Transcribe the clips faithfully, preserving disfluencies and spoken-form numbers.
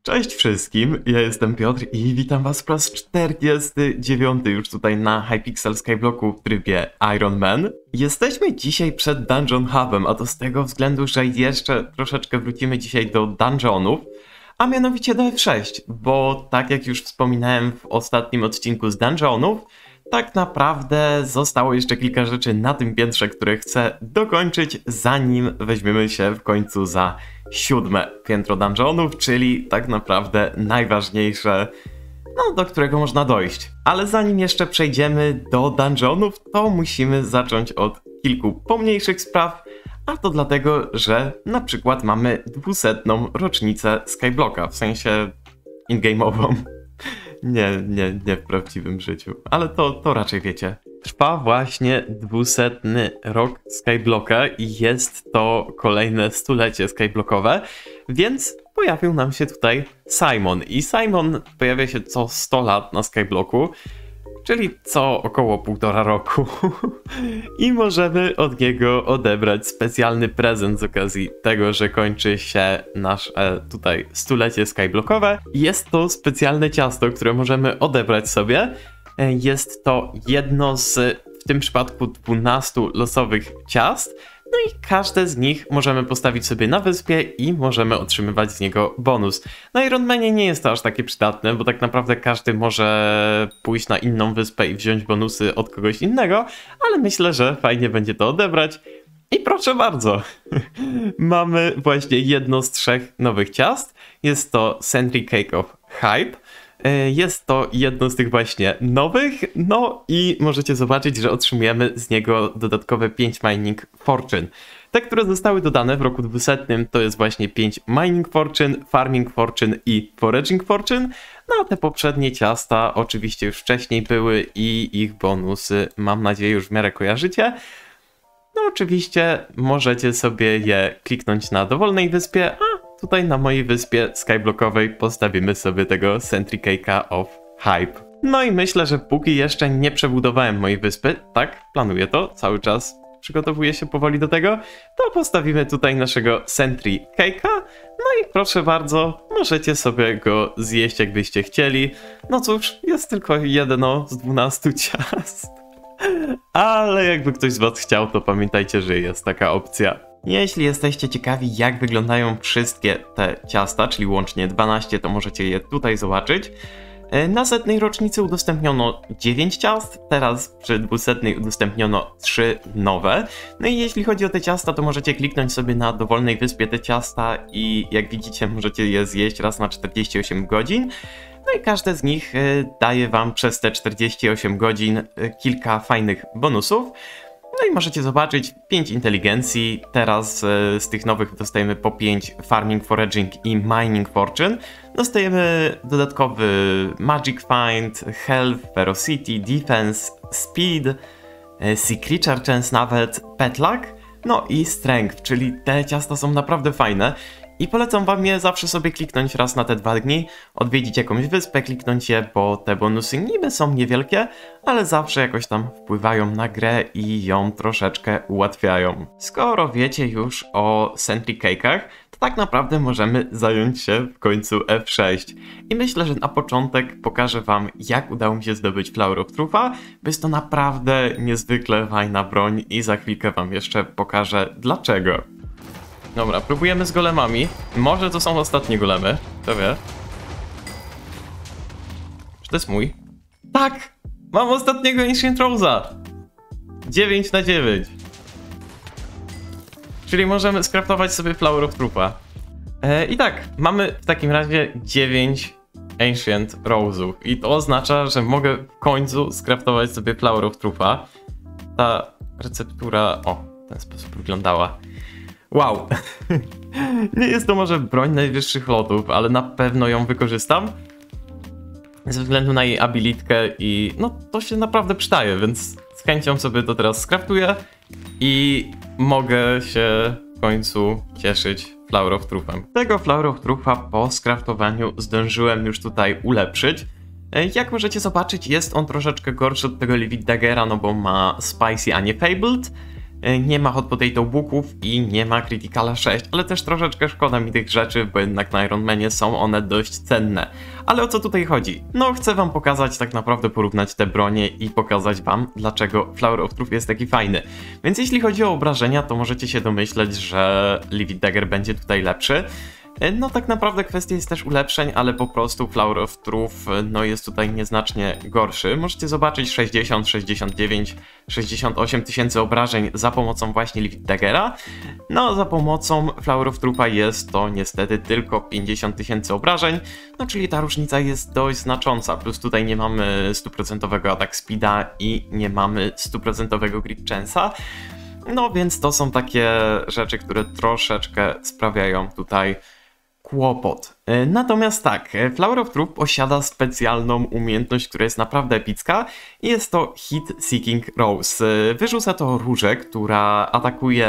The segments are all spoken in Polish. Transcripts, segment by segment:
Cześć wszystkim, ja jestem Piotr i witam was po raz czterdziesty dziewiąty już tutaj na Hypixel Skyblocku w trybie Iron Man. Jesteśmy dzisiaj przed Dungeon Hubem, a to z tego względu, że jeszcze troszeczkę wrócimy dzisiaj do dungeonów, a mianowicie do F sześć, bo tak jak już wspominałem w ostatnim odcinku z dungeonów, tak naprawdę zostało jeszcze kilka rzeczy na tym piętrze, które chcę dokończyć, zanim weźmiemy się w końcu za siódme piętro dungeonów, czyli tak naprawdę najważniejsze, no, do którego można dojść. Ale zanim jeszcze przejdziemy do dungeonów, to musimy zacząć od kilku pomniejszych spraw, a to dlatego, że na przykład mamy dwusetną rocznicę Skyblocka, w sensie in-game'ową. Nie, nie, nie w prawdziwym życiu, ale to, to raczej wiecie. Trwa właśnie dwusetny rok Skyblocka i jest to kolejne stulecie Skyblockowe, więc pojawił nam się tutaj Simon. I Simon pojawia się co sto lat na Skyblocku, czyli co około półtora roku. I możemy od niego odebrać specjalny prezent z okazji tego, że kończy się nasze tutaj stulecie Skyblockowe. Jest to specjalne ciasto, które możemy odebrać sobie. Jest to jedno z, w tym przypadku, dwunastu losowych ciast. No i każde z nich możemy postawić sobie na wyspie i możemy otrzymywać z niego bonus. Na Iron Manie nie jest to aż takie przydatne, bo tak naprawdę każdy może pójść na inną wyspę i wziąć bonusy od kogoś innego, ale myślę, że fajnie będzie to odebrać. I proszę bardzo, mamy właśnie jedno z trzech nowych ciast. Jest to Sentry Cake of Hype. Jest to jedno z tych właśnie nowych, no i możecie zobaczyć, że otrzymujemy z niego dodatkowe pięć Mining Fortune. Te, które zostały dodane w roku dwusetnym, to jest właśnie pięć Mining Fortune, Farming Fortune i Foraging Fortune. No a te poprzednie ciasta oczywiście już wcześniej były i ich bonusy, mam nadzieję, już w miarę kojarzycie. No oczywiście możecie sobie je kliknąć na dowolnej wyspie, a tutaj na mojej wyspie skyblockowej postawimy sobie tego Sentry Cake'a of Hype. No i myślę, że póki jeszcze nie przebudowałem mojej wyspy, tak, planuję to, cały czas przygotowuję się powoli do tego, to postawimy tutaj naszego Sentry Cake'a, no i proszę bardzo, możecie sobie go zjeść, jakbyście chcieli. No cóż, jest tylko jedno z dwunastu ciast. Ale jakby ktoś z was chciał, to pamiętajcie, że jest taka opcja. Jeśli jesteście ciekawi, jak wyglądają wszystkie te ciasta, czyli łącznie dwanaście, to możecie je tutaj zobaczyć. Na setnej rocznicy udostępniono dziewięć ciast, teraz przy dwusetnej udostępniono trzy nowe. No i jeśli chodzi o te ciasta, to możecie kliknąć sobie na dowolnej wyspie te ciasta i jak widzicie, możecie je zjeść raz na czterdzieści osiem godzin. No i każde z nich daje wam przez te czterdzieści osiem godzin kilka fajnych bonusów. No i możecie zobaczyć pięć inteligencji, teraz z tych nowych dostajemy po pięć Farming, Foraging i Mining Fortune. Dostajemy dodatkowy Magic Find, Health, Ferocity, Defense, Speed, Sea Creature Chance nawet, Pet Luck, no i Strength, czyli te ciasta są naprawdę fajne. I polecam wam je zawsze sobie kliknąć raz na te dwa dni, odwiedzić jakąś wyspę, kliknąć je, bo te bonusy niby są niewielkie, ale zawsze jakoś tam wpływają na grę i ją troszeczkę ułatwiają. Skoro wiecie już o Sentry Cake'ach, to tak naprawdę możemy zająć się w końcu F sześć. I myślę, że na początek pokażę wam, jak udało mi się zdobyć Flower of Truth'a, bo jest to naprawdę niezwykle fajna broń i za chwilkę wam jeszcze pokażę dlaczego. Dobra, próbujemy z golemami. Może to są ostatnie golemy, kto wie. Czy to jest mój? Tak! Mam ostatniego Ancient Rose'a! dziewięć na dziewięć. Czyli możemy skraftować sobie Flower of Truth'a. E, I tak, mamy w takim razie dziewięć Ancient Rose'ów. I to oznacza, że mogę w końcu skraftować sobie Flower of Truth'a. Ta receptura, o, w ten sposób wyglądała. Wow, nie jest to może broń najwyższych lotów, ale na pewno ją wykorzystam. Ze względu na jej abilitkę i no to się naprawdę przydaje, więc z chęcią sobie to teraz skraftuję i mogę się w końcu cieszyć Flower of Truth'em. Tego Flower of Truth'a po skraftowaniu zdążyłem już tutaj ulepszyć. Jak możecie zobaczyć, jest on troszeczkę gorszy od tego Livid Daggera, no bo ma Spicy, a nie Fabled. Nie ma Hot Potato Booków i nie ma Criticala sześć, ale też troszeczkę szkoda mi tych rzeczy, bo jednak na Ironmanie są one dość cenne. Ale o co tutaj chodzi? No chcę wam pokazać, tak naprawdę porównać te bronie i pokazać wam, dlaczego Flower of Truth jest taki fajny. Więc jeśli chodzi o obrażenia, to możecie się domyśleć, że Livid Dagger będzie tutaj lepszy. No tak naprawdę kwestia jest też ulepszeń, ale po prostu Flower of Truth no jest tutaj nieznacznie gorszy. Możecie zobaczyć sześćdziesiąt, sześćdziesiąt dziewięć, sześćdziesiąt osiem tysięcy obrażeń za pomocą właśnie Livid Daggera. No za pomocą Flower of Trutha jest to niestety tylko pięćdziesiąt tysięcy obrażeń, no czyli ta różnica jest dość znacząca. Plus tutaj nie mamy stuprocentowego attack speeda i nie mamy stuprocentowego crit chance'a. No więc to są takie rzeczy, które troszeczkę sprawiają tutaj kłopot. Natomiast tak, Flower of Truth posiada specjalną umiejętność, która jest naprawdę epicka i jest to Hit Seeking Rose. Wyrzuca to różę, która atakuje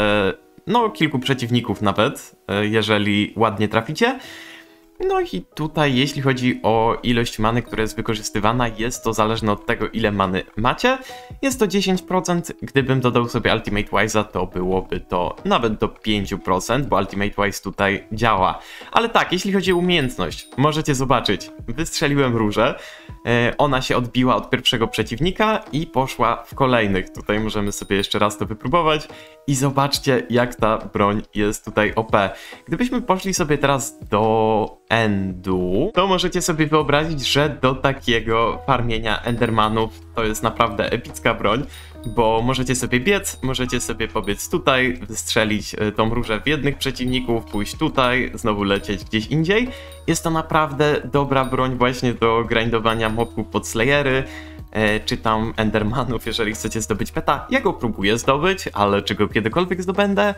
no kilku przeciwników nawet, jeżeli ładnie traficie. No i tutaj jeśli chodzi o ilość many, która jest wykorzystywana, jest to zależne od tego, ile many macie. Jest to dziesięć procent, gdybym dodał sobie Ultimate Wise'a, to byłoby to nawet do pięć procent, bo Ultimate Wise tutaj działa. Ale tak, jeśli chodzi o umiejętność, możecie zobaczyć, wystrzeliłem różę, ona się odbiła od pierwszego przeciwnika i poszła w kolejnych. Tutaj możemy sobie jeszcze raz to wypróbować i zobaczcie, jak ta broń jest tutaj O P. Gdybyśmy poszli sobie teraz do endu, to możecie sobie wyobrazić, że do takiego farmienia endermanów to jest naprawdę epicka broń, bo możecie sobie biec, możecie sobie pobiec tutaj, wystrzelić tą różę w jednych przeciwników, pójść tutaj, znowu lecieć gdzieś indziej. Jest to naprawdę dobra broń właśnie do grindowania mobków pod slayery, czy tam endermanów, jeżeli chcecie zdobyć peta. Ja go próbuję zdobyć, ale czy go kiedykolwiek zdobędę?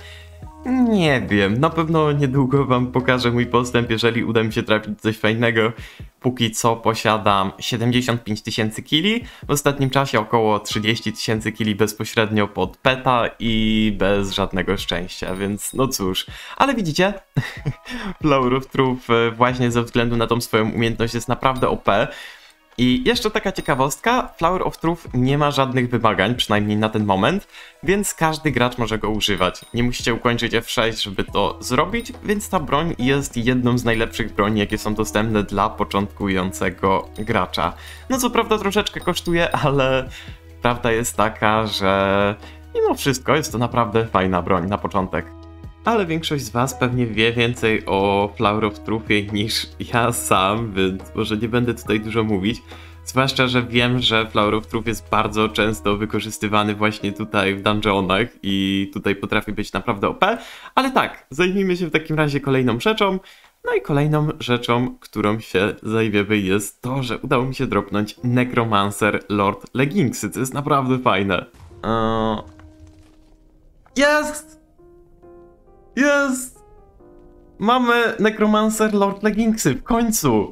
Nie wiem, na pewno niedługo wam pokażę mój postęp, jeżeli uda mi się trafić coś fajnego. Póki co posiadam siedemdziesiąt pięć tysięcy killi, w ostatnim czasie około trzydzieści tysięcy killi bezpośrednio pod peta i bez żadnego szczęścia, więc no cóż. Ale widzicie, Flower of Truth właśnie ze względu na tą swoją umiejętność jest naprawdę O P. I jeszcze taka ciekawostka, Flower of Truth nie ma żadnych wymagań, przynajmniej na ten moment, więc każdy gracz może go używać. Nie musicie ukończyć F sześć, żeby to zrobić, więc ta broń jest jedną z najlepszych broni, jakie są dostępne dla początkującego gracza. No co prawda troszeczkę kosztuje, ale prawda jest taka, że mimo wszystko jest to naprawdę fajna broń na początek. Ale większość z was pewnie wie więcej o Flower of Truthie niż ja sam, więc może nie będę tutaj dużo mówić. Zwłaszcza, że wiem, że Flower of Truth jest bardzo często wykorzystywany właśnie tutaj w dungeonach i tutaj potrafi być naprawdę O P. Ale tak, zajmijmy się w takim razie kolejną rzeczą. No i kolejną rzeczą, którą się zajmiemy, jest to, że udało mi się dropnąć Necromancer Lord Leggingsy. To jest naprawdę fajne. Eee... Jest! Jest! Mamy Necromancer Lord Leggingsy, w końcu!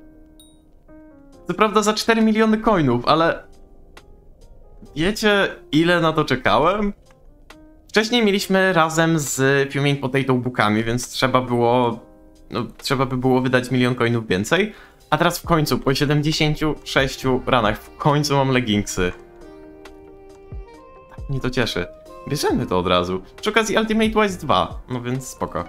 Co prawda za cztery miliony coinów, ale... Wiecie, ile na to czekałem? Wcześniej mieliśmy razem z Fuming Potato Bookami, więc trzeba było... No, trzeba by było wydać milion coinów więcej. A teraz w końcu, po siedemdziesięciu sześciu ranach, w końcu mam Leggingsy. Tak mnie to cieszy. Bierzemy to od razu. Przy okazji Ultimate Wise dwa, no więc spoko.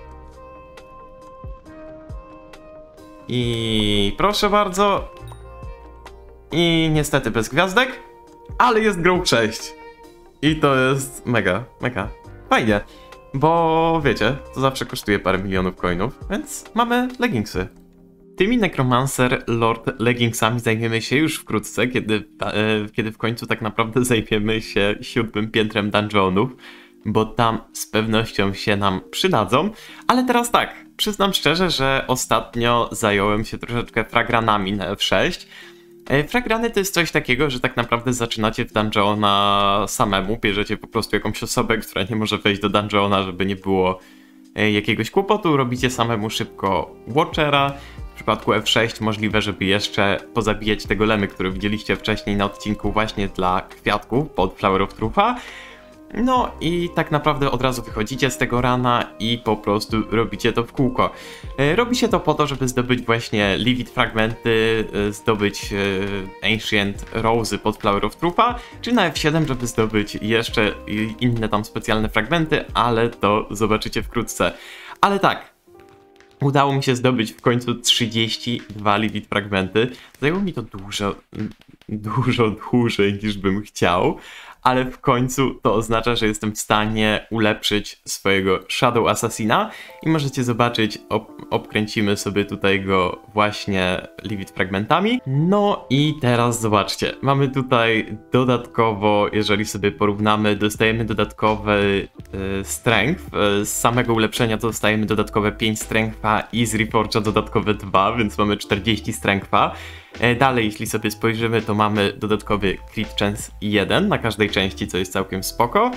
I proszę bardzo. I niestety bez gwiazdek, ale jest Growth sześć. I to jest mega, mega fajnie. Bo wiecie, to zawsze kosztuje parę milionów coinów, więc mamy Leggingsy. Tymi Necromancer Lord Leggingsami zajmiemy się już wkrótce, kiedy, e, kiedy w końcu tak naprawdę zajmiemy się siódmym piętrem dungeonów, bo tam z pewnością się nam przydadzą. Ale teraz tak, przyznam szczerze, że ostatnio zająłem się troszeczkę fragranami na F sześć. E, fragrany to jest coś takiego, że tak naprawdę zaczynacie w dungeona samemu, bierzecie po prostu jakąś osobę, która nie może wejść do dungeona, żeby nie było e, jakiegoś kłopotu, robicie samemu szybko Watchera. W przypadku F sześć możliwe, żeby jeszcze pozabijać te golemy, które widzieliście wcześniej na odcinku właśnie dla kwiatków pod Flower of Trutha. No i tak naprawdę od razu wychodzicie z tego rana i po prostu robicie to w kółko. E, Robi się to po to, żeby zdobyć właśnie Livid fragmenty, e, zdobyć e, Ancient Rosy pod Flower of Truth'a, czy na F siedem, żeby zdobyć jeszcze inne tam specjalne fragmenty, ale to zobaczycie wkrótce. Ale tak, udało mi się zdobyć w końcu trzydzieści dwa Livid fragmenty. Zajęło mi to dużo, dużo dłużej niż bym chciał, ale w końcu to oznacza, że jestem w stanie ulepszyć swojego Shadow Assassina i możecie zobaczyć, ob obkręcimy sobie tutaj go właśnie Livid fragmentami. No i teraz zobaczcie, mamy tutaj dodatkowo, jeżeli sobie porównamy, dostajemy dodatkowy y, strength, y, z samego ulepszenia to dostajemy dodatkowe pięć strengtha i z Reforge'a dodatkowe dwa, więc mamy czterdzieści strengtha. Dalej, jeśli sobie spojrzymy, to mamy dodatkowy Crit Chance jeden na każdej części, co jest całkiem spoko.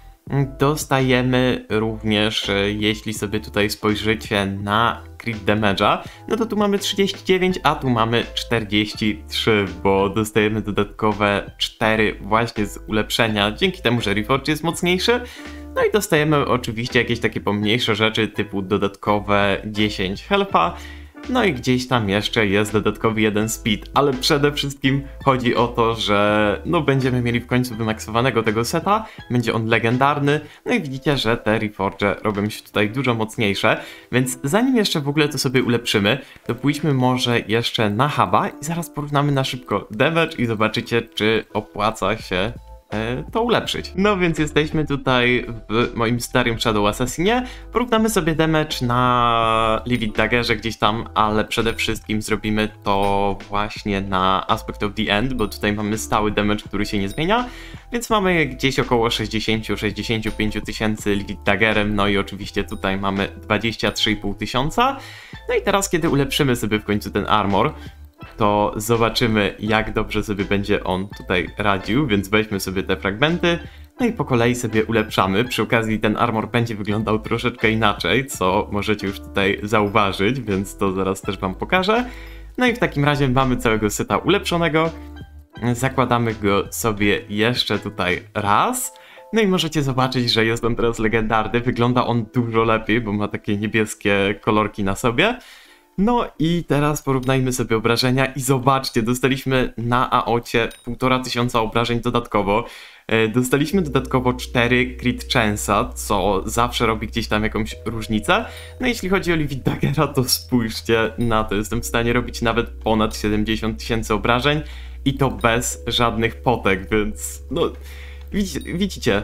Dostajemy również, jeśli sobie tutaj spojrzycie na Crit Damage'a, no to tu mamy trzydzieści dziewięć, a tu mamy czterdzieści trzy, bo dostajemy dodatkowe cztery właśnie z ulepszenia, dzięki temu, że Reforged jest mocniejszy. No i dostajemy oczywiście jakieś takie pomniejsze rzeczy, typu dodatkowe dziesięć health'a. No i gdzieś tam jeszcze jest dodatkowy jeden speed, ale przede wszystkim chodzi o to, że no będziemy mieli w końcu wymaksowanego tego seta, będzie on legendarny, no i widzicie, że te Reforge robią się tutaj dużo mocniejsze, więc zanim jeszcze w ogóle to sobie ulepszymy, to pójdźmy może jeszcze na huba i zaraz porównamy na szybko damage i zobaczycie, czy opłaca się to ulepszyć. No więc jesteśmy tutaj w moim starym Shadow Assassinie. Porównamy sobie damage na Livid Daggerze gdzieś tam, ale przede wszystkim zrobimy to właśnie na Aspect of the End, bo tutaj mamy stały damage, który się nie zmienia, więc mamy gdzieś około sześćdziesiąt do sześćdziesięciu pięciu tysięcy Livid Daggerem, no i oczywiście tutaj mamy dwadzieścia trzy i pół tysiąca. No i teraz, kiedy ulepszymy sobie w końcu ten armor, to zobaczymy, jak dobrze sobie będzie on tutaj radził, więc weźmy sobie te fragmenty, no i po kolei sobie ulepszamy. Przy okazji ten armor będzie wyglądał troszeczkę inaczej, co możecie już tutaj zauważyć, więc to zaraz też wam pokażę. No i w takim razie mamy całego seta ulepszonego, zakładamy go sobie jeszcze tutaj raz. No i możecie zobaczyć, że jest on teraz legendarny, wygląda on dużo lepiej, bo ma takie niebieskie kolorki na sobie. No i teraz porównajmy sobie obrażenia i zobaczcie, dostaliśmy na A O C e półtora tysiąca obrażeń dodatkowo. E, dostaliśmy dodatkowo cztery Crit Chance'a, co zawsze robi gdzieś tam jakąś różnicę. No jeśli chodzi o Livid Daggera, to spójrzcie na to, jestem w stanie robić nawet ponad siedemdziesiąt tysięcy obrażeń i to bez żadnych potek, więc no widzicie, widzicie.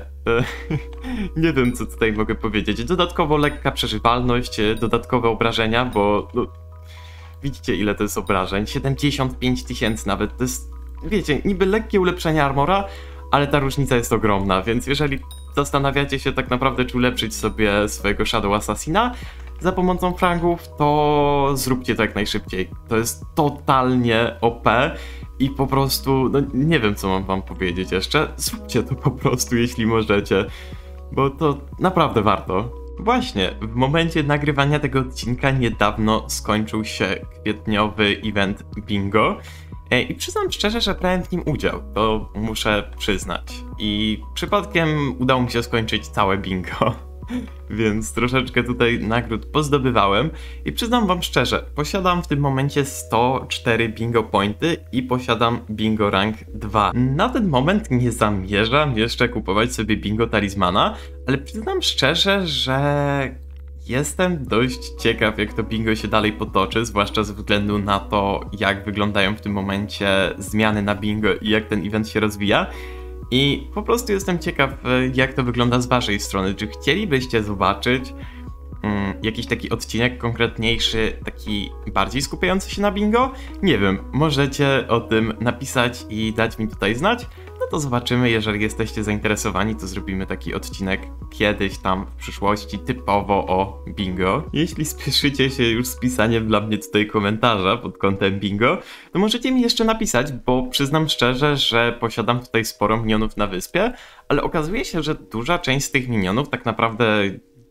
Nie wiem, co tutaj mogę powiedzieć. Dodatkowo lekka przeżywalność, dodatkowe obrażenia, bo no, widzicie, ile to jest obrażeń. siedemdziesiąt pięć tysięcy nawet. To jest, wiecie, niby lekkie ulepszenie armora, ale ta różnica jest ogromna, więc jeżeli zastanawiacie się tak naprawdę, czy ulepszyć sobie swojego Shadow Assassina za pomocą fragów, to zróbcie to jak najszybciej. To jest totalnie O P. I po prostu, no nie wiem, co mam wam powiedzieć jeszcze, zróbcie to po prostu, jeśli możecie, bo to naprawdę warto. Właśnie, w momencie nagrywania tego odcinka niedawno skończył się kwietniowy event bingo i przyznam szczerze, że brałem w nim udział, to muszę przyznać. I przypadkiem udało mi się skończyć całe bingo. Więc troszeczkę tutaj nagród pozdobywałem i przyznam wam szczerze, posiadam w tym momencie sto cztery bingo pointy i posiadam bingo rank dwa. Na ten moment nie zamierzam jeszcze kupować sobie bingo talizmana, ale przyznam szczerze, że jestem dość ciekaw, jak to bingo się dalej potoczy, zwłaszcza ze względu na to, jak wyglądają w tym momencie zmiany na bingo i jak ten event się rozwija. I po prostu jestem ciekaw, jak to wygląda z waszej strony. Czy chcielibyście zobaczyć um, jakiś taki odcinek konkretniejszy, taki bardziej skupiający się na bingo? Nie wiem, możecie o tym napisać i dać mi tutaj znać. No to zobaczymy, jeżeli jesteście zainteresowani, to zrobimy taki odcinek kiedyś tam w przyszłości typowo o bingo. Jeśli spieszycie się już z pisaniem dla mnie tutaj komentarza pod kątem bingo, to możecie mi jeszcze napisać, bo przyznam szczerze, że posiadam tutaj sporo minionów na wyspie, ale okazuje się, że duża część z tych minionów tak naprawdę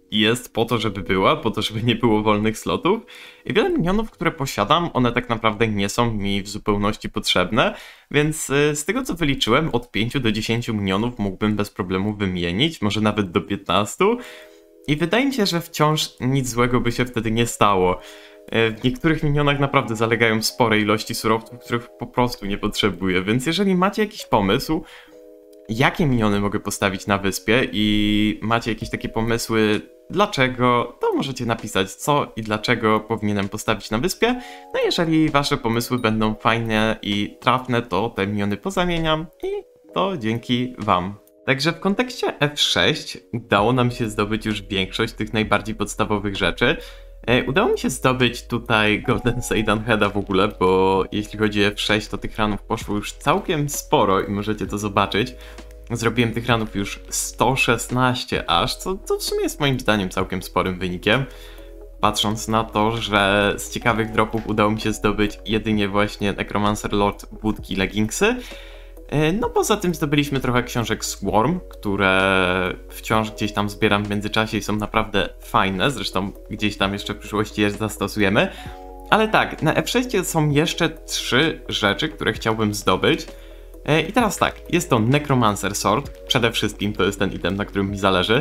jest po to, żeby była, po to, żeby nie było wolnych slotów. I wiele minionów, które posiadam, one tak naprawdę nie są mi w zupełności potrzebne, więc y, z tego co wyliczyłem, od pięciu do dziesięciu minionów mógłbym bez problemu wymienić, może nawet do piętnastu. I wydaje mi się, że wciąż nic złego by się wtedy nie stało. W niektórych minionach naprawdę zalegają spore ilości surowców, których po prostu nie potrzebuję, więc jeżeli macie jakiś pomysł, jakie miniony mogę postawić na wyspie i macie jakieś takie pomysły, dlaczego, to możecie napisać co i dlaczego powinienem postawić na wyspie. No jeżeli wasze pomysły będą fajne i trafne, to te miniony pozamieniam i to dzięki wam. Także w kontekście F sześć udało nam się zdobyć już większość tych najbardziej podstawowych rzeczy. E, udało mi się zdobyć tutaj Golden Seidan Heada w ogóle, bo jeśli chodzi o F sześć, to tych ranów poszło już całkiem sporo i możecie to zobaczyć. Zrobiłem tych ranów już sto szesnaście aż, co, co w sumie jest moim zdaniem całkiem sporym wynikiem. Patrząc na to, że z ciekawych dropów udało mi się zdobyć jedynie właśnie Necromancer Lord, budki i leggingsy. No poza tym zdobyliśmy trochę książek Swarm, które wciąż gdzieś tam zbieram w międzyczasie i są naprawdę fajne, zresztą gdzieś tam jeszcze w przyszłości je zastosujemy. Ale tak, na F sześć są jeszcze trzy rzeczy, które chciałbym zdobyć. I teraz tak, jest to Necromancer Sword, przede wszystkim to jest ten item, na którym mi zależy.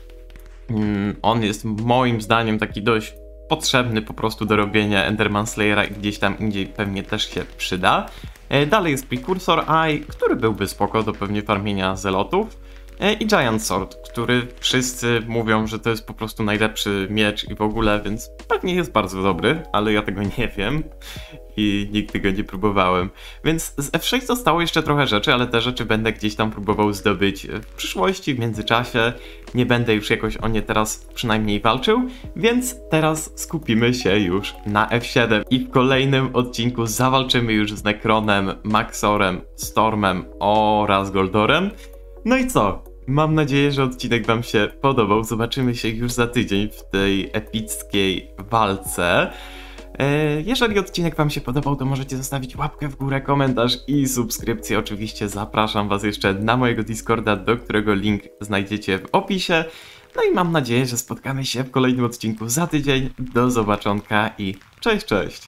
On jest moim zdaniem taki dość potrzebny po prostu do robienia Enderman Slayera i gdzieś tam indziej pewnie też się przyda. Dalej jest Precursor Eye, który byłby spoko do pewnie farmienia zelotów. I Giant Sword, który wszyscy mówią, że to jest po prostu najlepszy miecz i w ogóle, więc pewnie jest bardzo dobry, ale ja tego nie wiem i nigdy go nie próbowałem. Więc z F sześć zostało jeszcze trochę rzeczy, ale te rzeczy będę gdzieś tam próbował zdobyć w przyszłości, w międzyczasie. Nie będę już jakoś o nie teraz przynajmniej walczył, więc teraz skupimy się już na F siedem i w kolejnym odcinku zawalczymy już z Necronem, Maxorem, Stormem oraz Goldorem. No i co? Mam nadzieję, że odcinek wam się podobał. Zobaczymy się już za tydzień w tej epickiej walce. Jeżeli odcinek wam się podobał, to możecie zostawić łapkę w górę, komentarz i subskrypcję. Oczywiście zapraszam was jeszcze na mojego Discorda, do którego link znajdziecie w opisie. No i mam nadzieję, że spotkamy się w kolejnym odcinku za tydzień. Do zobaczonka i cześć, cześć!